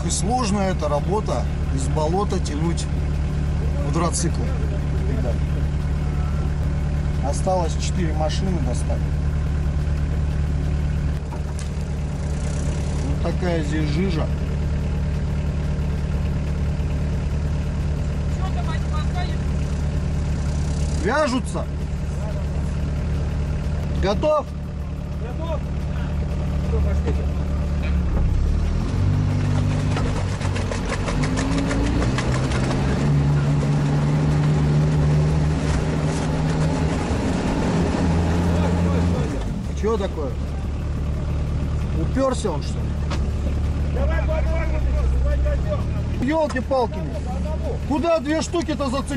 Ох, и сложная эта работа из болота тянуть квадроцикл. Ребят. Осталось 4 машины достать. Вот такая здесь жижа. Вяжутся. Готов? Готов. Чего такое? Уперся он, что ли? Ёлки-палки. Куда 2 штуки-то зацепить?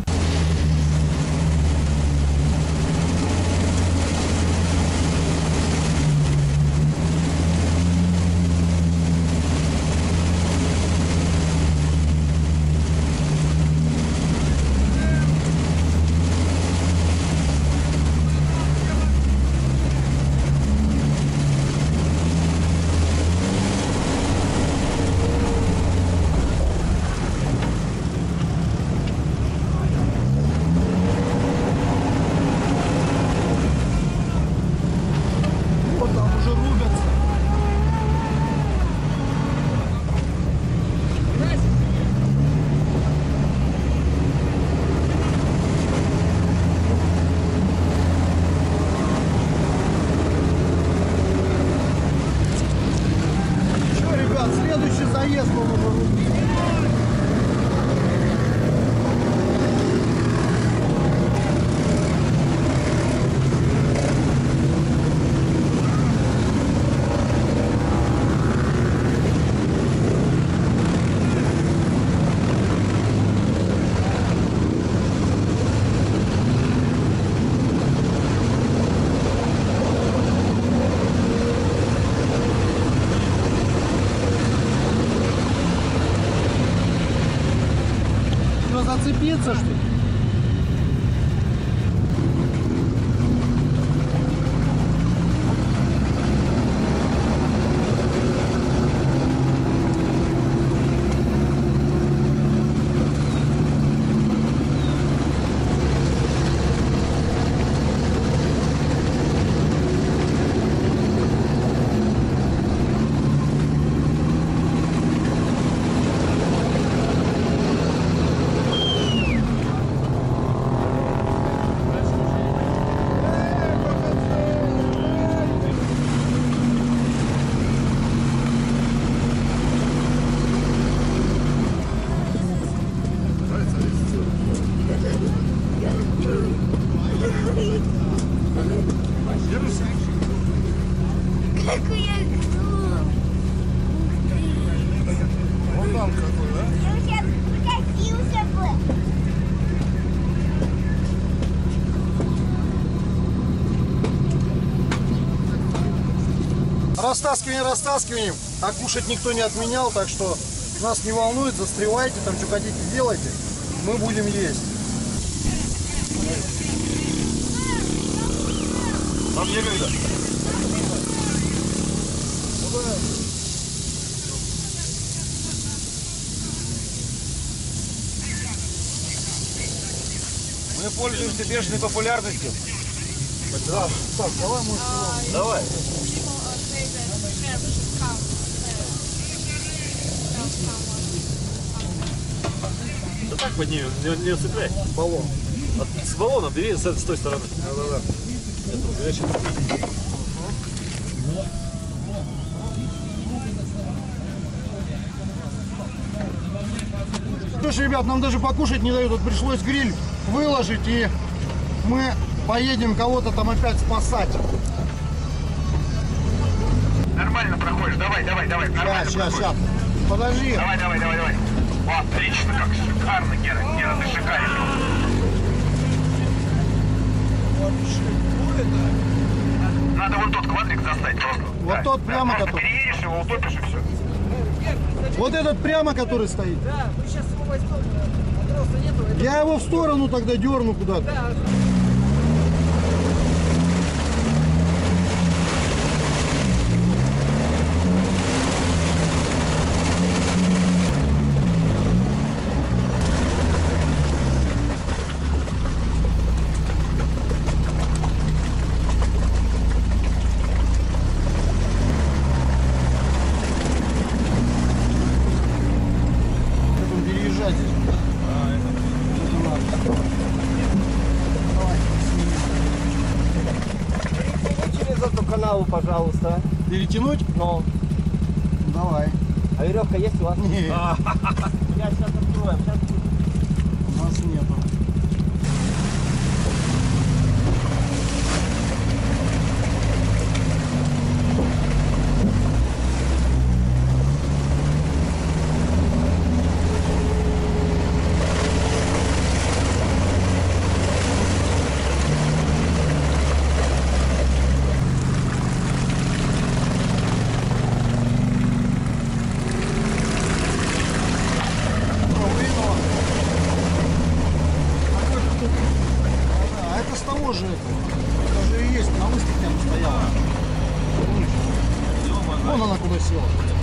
Следующий заезд он уже рубит. Зацепиться, что ли? Какой я гном! Вот там какой, да? Я сейчас прокатился бы. Растаскиванием, а кушать никто не отменял, так что нас не волнует, застревайте, там что хотите делайте, мы будем есть. Вам некогда. Мы пользуемся бешеной популярностью. Да, так, давай, может, Давай. Да так поднимем, не усыпляй. баллон. С баллона бери с той стороны. Да-да-да. Слушай, ребят, нам даже покушать не дают, вот пришлось гриль выложить, и мы поедем кого-то там опять спасать. Нормально проходишь, давай, нормально Сейчас. проходишь. Подожди. Давай. О, отлично, как шикарно, Гера, ты шикарен. Надо вон тот квадрик достать просто. Вот тот прямо, просто который. переедешь его, утопишь и все. Вот этот прямо, который стоит. Да, мы сейчас его возьмем, матроса нету. Я его в сторону тогда дерну куда-то. Да. нельзя здесь. Это надо. Давай, сними. Через эту канаву, пожалуйста. Перетянуть? Ну, Давай. а веревка есть у вас? Нет, Я сейчас откроем. Сейчас... у нас нету. А это с того же этого. Это же и есть, на выставке она стояла. Вон она куда села.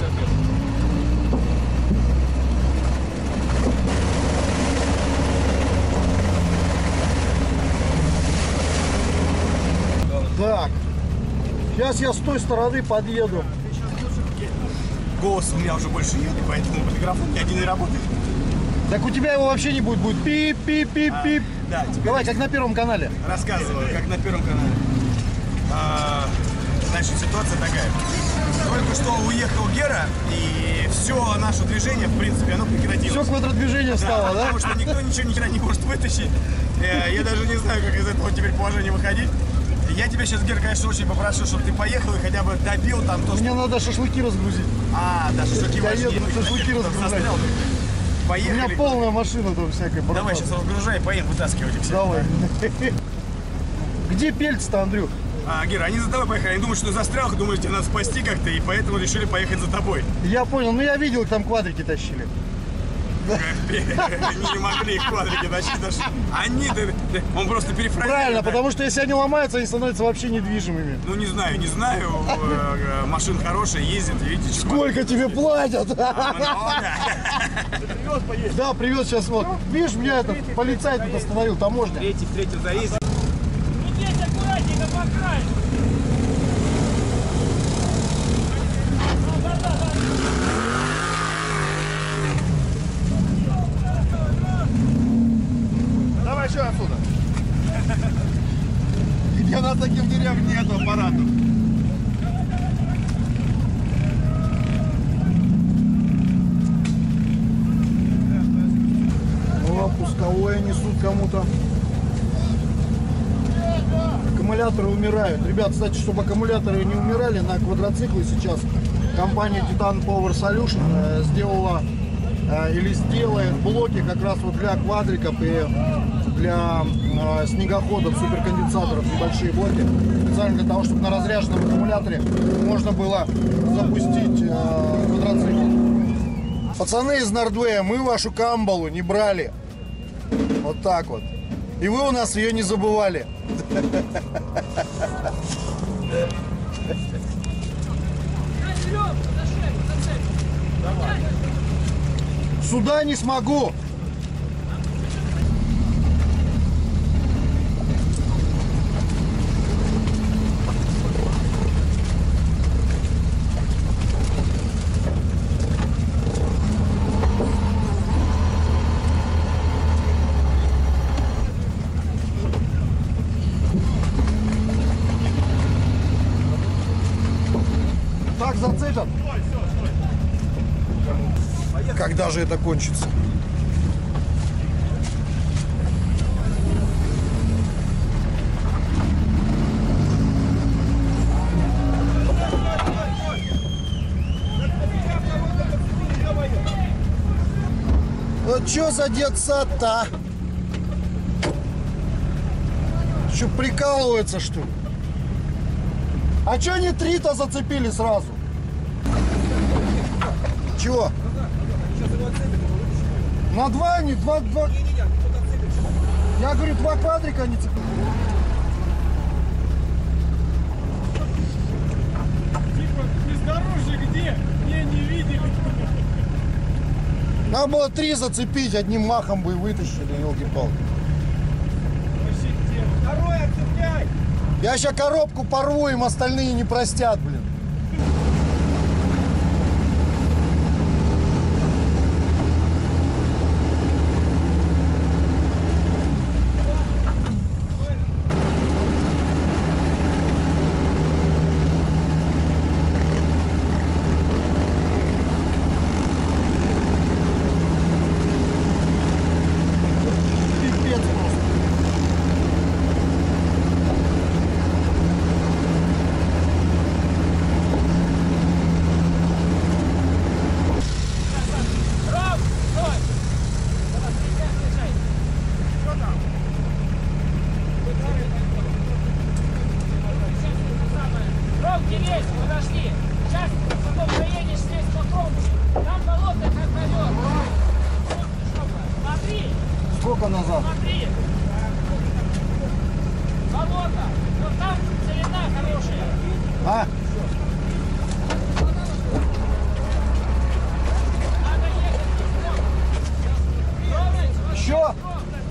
Так. Сейчас я с той стороны подъеду. Голос у меня уже больше нет, и поэтому микрофон ни один не работает. Так у тебя его вообще не будет. Будет пип-пип-пип-пип. Да, теперь Давай, как на Первом канале. рассказываю, как на Первом канале. Значит, ситуация такая. Только что уехал Гера, и все наше движение, в принципе, оно прекратилось. Все квадродвижение стало, да? Потому что никто ничего ни хера не может вытащить. Я даже не знаю, как из этого теперь положения выходить. Я тебя сейчас, Гер, конечно, очень попрошу, чтобы ты поехал и хотя бы добил там то, что... Мне надо шашлыки разгрузить. Да, шашлыки Я важнее. еду, шашлыки разгружать. Застрял. У Поехали. меня полная машина там всякая. Давай сейчас разгружай, поедем вытаскивать их всех. Давай. Где пельцы-то, Андрюх? Гера, они за тобой поехали. Они думают, что ты застрял, думают, тебя надо спасти как-то, и поэтому решили поехать за тобой. Я понял, ну я видел, там квадрики тащили. Не могли их квадрики тащить даже. Они, он просто перефразирует. Правильно, потому что если они ломаются, они становятся вообще недвижимыми. Ну не знаю. Машин хорошая, ездит, видите. Сколько тебе платят? Много. Да, привез сейчас вот. Видишь, меня этот полицай тут остановил, таможня. В третьем заезде. Здесь аккуратненько по краю. Давай еще отсюда. Где у нас таким дверям нету аппаратов. О, пусковое несут кому-то. Аккумуляторы умирают. Ребят, кстати, чтобы аккумуляторы не умирали на квадроциклы сейчас, компания Titan Power Solution сделала или сделает блоки как раз вот для квадриков и для снегоходов, суперконденсаторов, небольшие блоки, специально для того, чтобы на разряженном аккумуляторе можно было запустить квадроцикл. Пацаны из Нордвея, мы вашу камбалу не брали. Вот так вот. И вы у нас ее не забывали. Сюда не смогу. Так зацепят. Когда же это кончится? Вот что за детсад-то? Что, прикалывается, что ли? А чё не 3-то зацепили сразу? Чего? На 2 они, 2. Я говорю, 2 квадрика не цепили. Типа, бездорожье где? Не видели. Надо было 3 зацепить, одним махом бы и вытащили, елки-палки. Второй отцепляй. Я сейчас коробку порву, им остальные не простят, блин. Сколько назад? Смотри. Ворота. Вот там целина хорошая. А? Еще?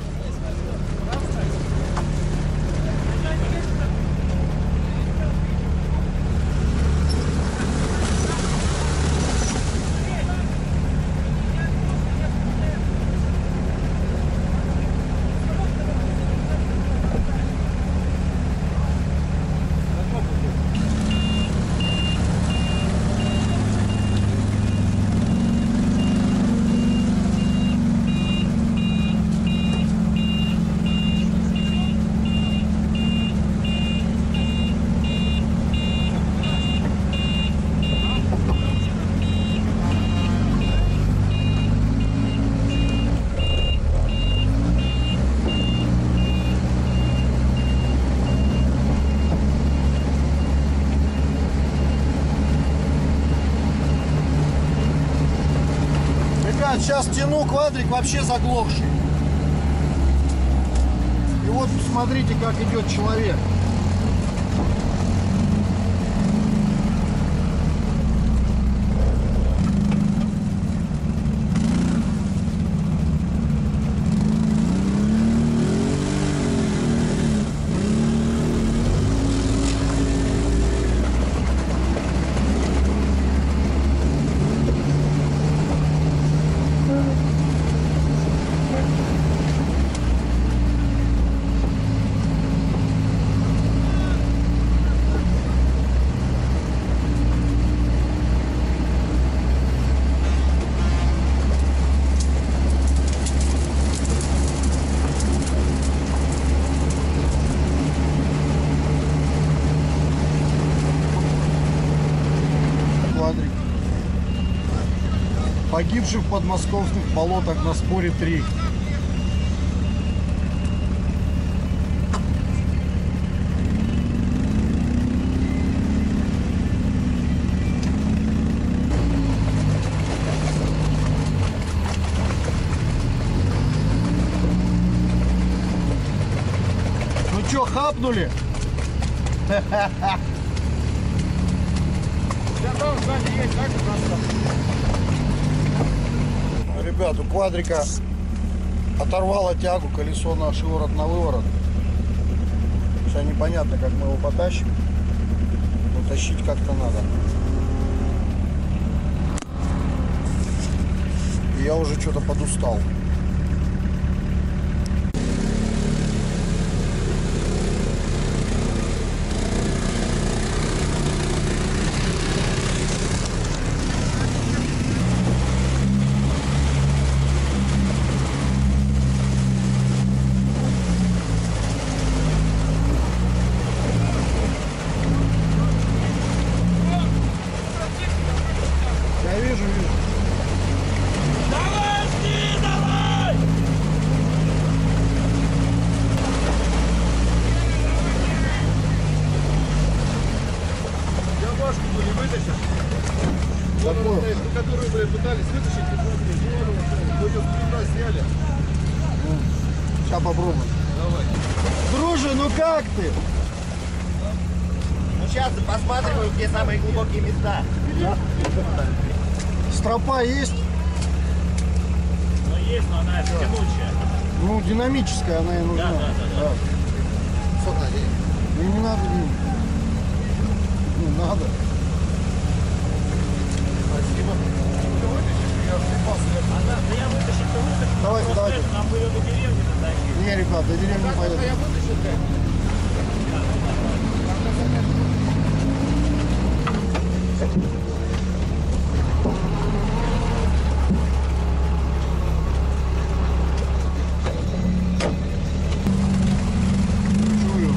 Сейчас тяну квадрик вообще заглохший. И вот смотрите, как идет человек. Погибших в подмосковных болотах на Споре 3. Ну чё, хапнули? Ребят, у квадрика оторвало тягу, колесо на шиворот на выворот. Сейчас непонятно, как мы его потащим. Но тащить как-то надо. И я уже что-то подустал. Которую, блядь, пытались вытащить, мы ее с сняли. Сейчас попробуем. Давай. Друже, ну как ты? Ну сейчас посматриваем, где самые глубокие места. Стропа есть? Ну есть, но она тянучая. Ну, динамическая она и нужна. Да. Сколько денег? Ну, не надо денег. Не надо. Спасибо. Я вытащить, то вытащить. Давайте. Нам бы ее до деревни дотащить. Не, ребят, до деревни не поеду. Чую.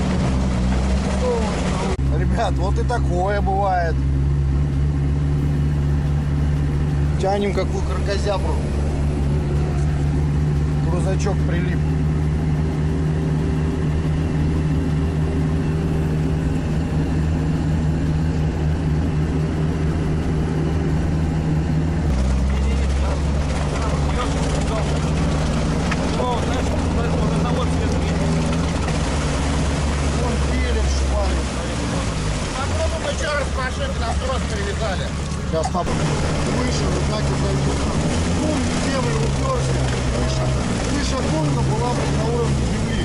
Ребят, вот и такое бывает. Тянем какую кракозябру. Крузачок прилип. Вон берег шпарит. Попробуем еще раз машину на трос привязали. Сейчас папа выше, вот так и зайдет. Кун в землю уперся. Крыша кунга была на уровне земли.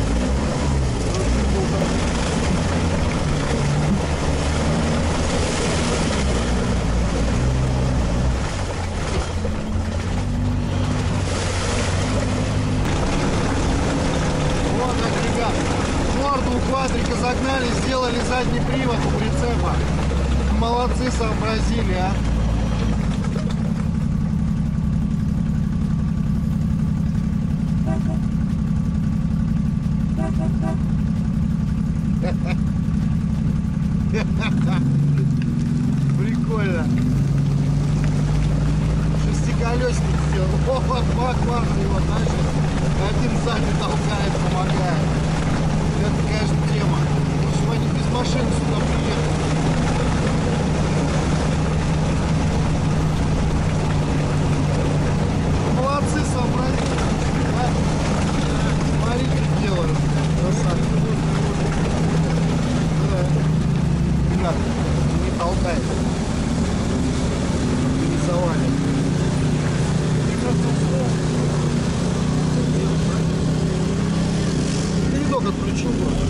Вот так, ребят. Морду у квадрика загнали, сделали задний привод у прицепа. Молодцы, сообразили, а. Прикольно. Шестиколесник сделал. Опа, два квадра его дальше. Один сзади толкает, помогает. Это, конечно, тема. В общем, они без машин сюда приехали. Молодцы, сообразили. А? Смотри, как делают. Красавцы. Да. Не надо, не толкай. Не завалит. Передок отключил просто.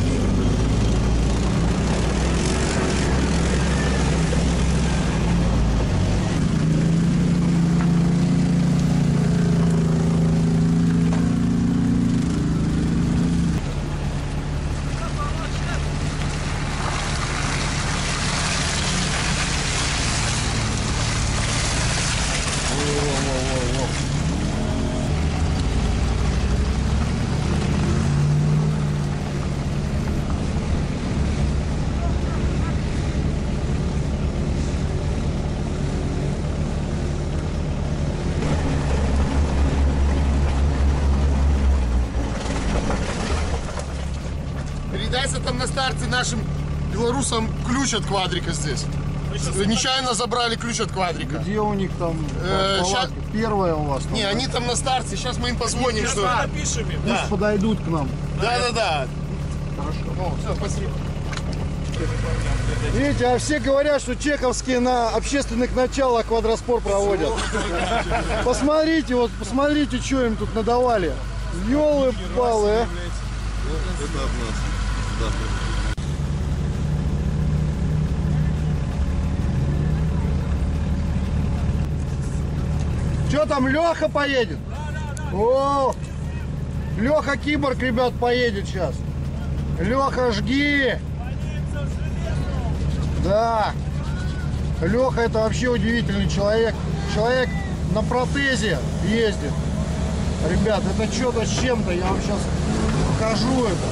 Передайся там на старте нашим белорусам ключ от квадрика здесь. Нечаянно забрали ключ от квадрика. Где у них там палатка? Первая у вас? Там, Не, да? они там на старте. Сейчас мы им позвоним, что... Напишем им. Пусть подойдут к нам. Да. Хорошо. О, все, спасибо. Видите, а все говорят, что чеховские на общественных началах квадроспорт проводят. Посмотрите, вот посмотрите, что им тут надавали. Ёлы-палы, а. Это от нас. Да. Что там, Леха поедет? О, Леха Киборг, ребят, поедет сейчас. Леха, жги. Да. Леха это вообще удивительный человек. Человек на протезе ездит. Ребят, это что-то с чем-то. Я вам сейчас покажу это.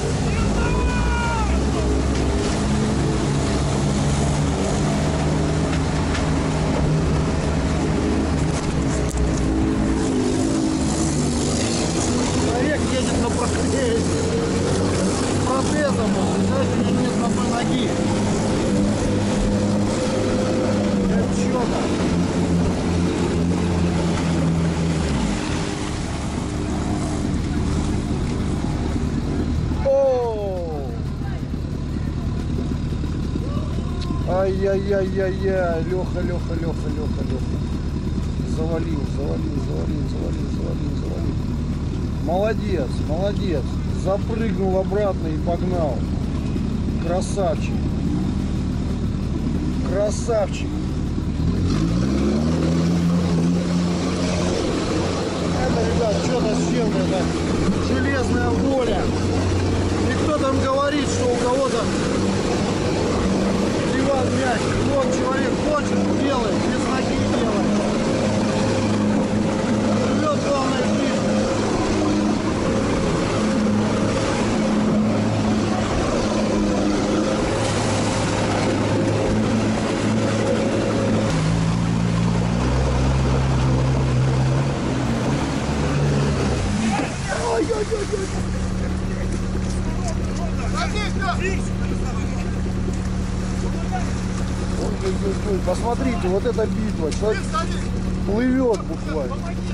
Человек едет на протезе. С протезом, знаете, у него нет одной ноги. Это что-то. Ай-яй-яй-яй-яй, Леха. Завалил. Молодец. Запрыгнул обратно и погнал. Красавчик. Это, ребят, что-то с чем-то, это железная воля. И кто там говорит, что у кого-то диван мягкий. Вот человек хочет, делает, без ноги делает. Живет, главное, жизнь. стой. Посмотрите, вот эта битва. Человек плывет буквально.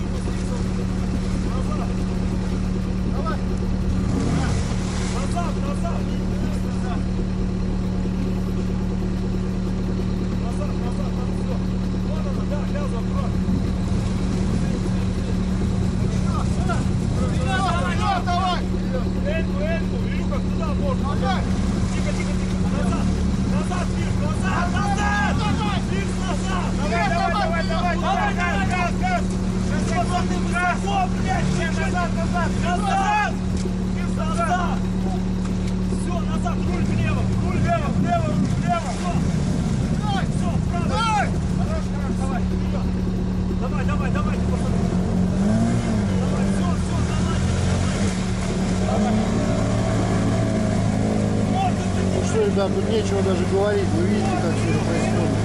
Что, ребят, тут нечего даже говорить. Вы видите, как все это происходит.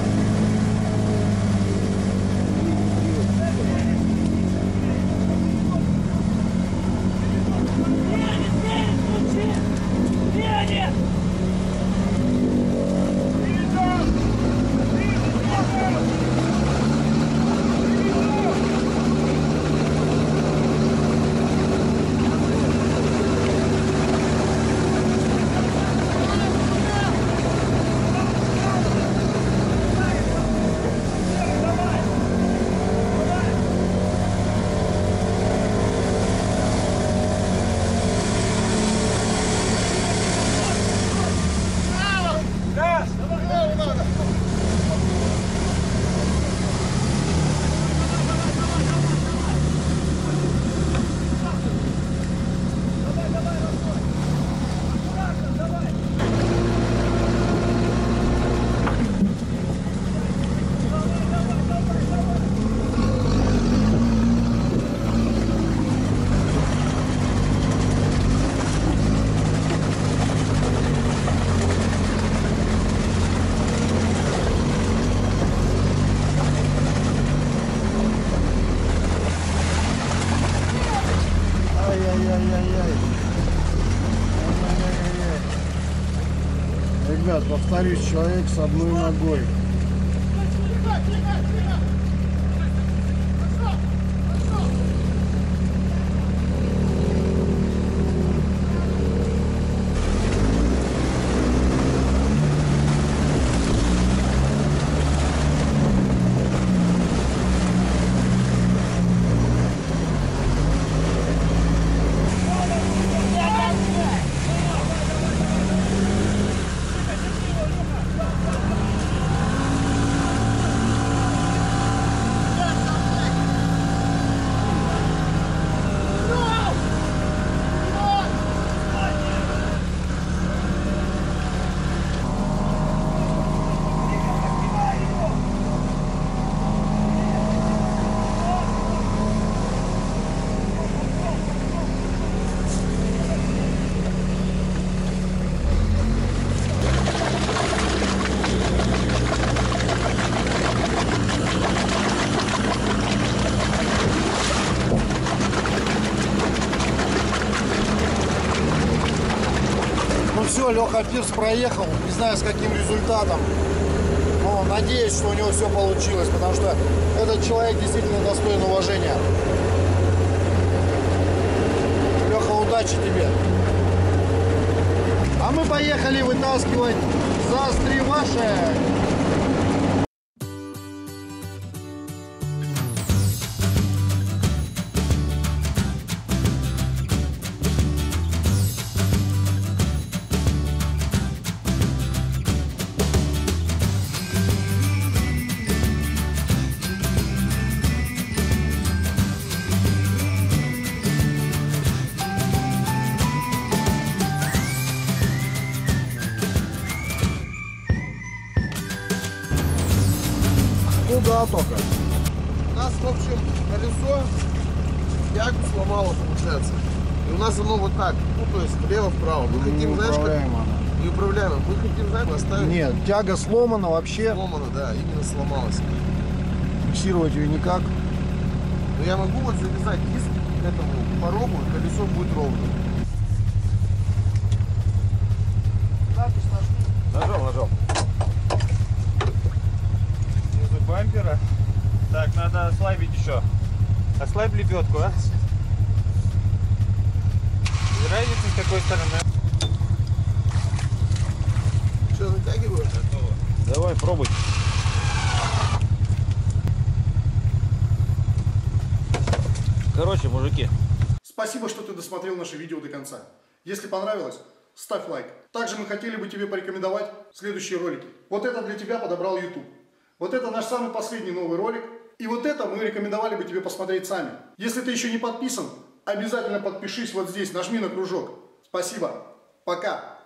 Ребят, повторюсь, человек с одной ногой. Все, Леха Пирс проехал, не знаю с каким результатом, но надеюсь, что у него все получилось, потому что этот человек действительно достоин уважения. Леха, удачи тебе. А мы поехали вытаскивать застревашек. Да, только. У нас, в общем, колесо тягу сломало, получается. И у нас оно вот так, ну то есть влево-вправо. Мы хотим, знаешь, как... Неуправляемо. Мы хотим, знаешь, оставить... Нет, тяга сломана вообще. Сломана, да, именно сломалась. Фиксировать ее никак. Но я могу вот завязать диск к этому порогу, и колесо будет ровно. Нажал. бампера. Так, надо ослабить еще. Ослабь лебедку, а? И разница с какой стороны. Что, затягиваю? Давай, пробуй. Короче, мужики. Спасибо, что ты досмотрел наше видео до конца. Если понравилось, ставь лайк. Также мы хотели бы тебе порекомендовать следующие ролики. Вот это для тебя подобрал YouTube. Вот это наш самый последний новый ролик. И вот это мы рекомендовали бы тебе посмотреть сами. Если ты еще не подписан, обязательно подпишись вот здесь, нажми на кружок. Спасибо. Пока.